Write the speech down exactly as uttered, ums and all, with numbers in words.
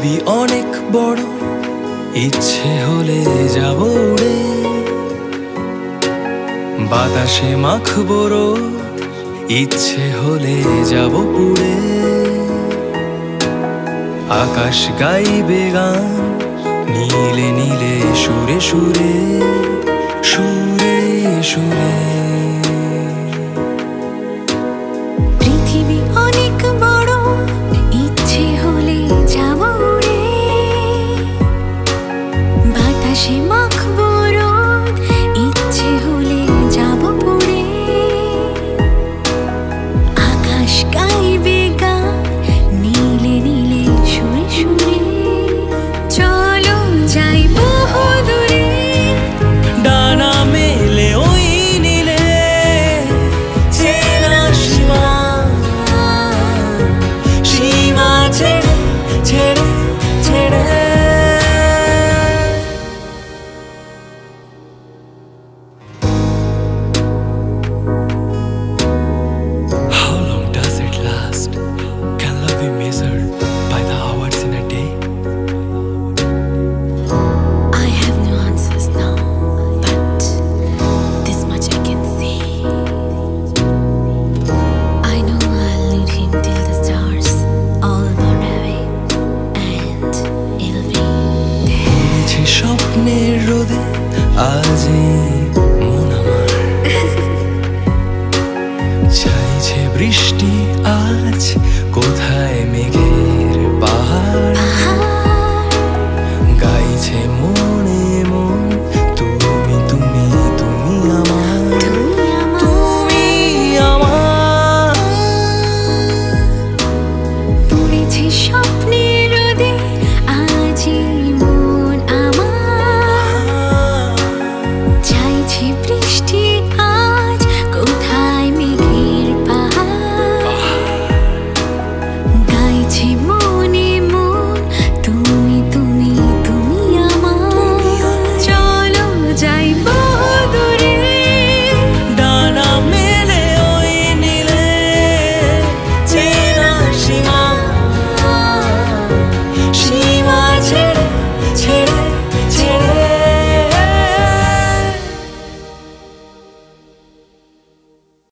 পৃথিবী অনেক বড়, ইচ্ছে হলে যাব উড়ে, বাতাসে মাখবো রোদ, ইচ্ছে হলে যাব পুড়ে। আকাশ গাইবে গান, নীলে নীলে সুরে সুরে সুরে সুরে। পৃথিবী অনেক বড়, ইচ্ছে হলে যাব উড়ে, বাতাসে মাখবো রোদ, ইচ্ছে হলে যাব পুড়ে। আকাশ গায়ে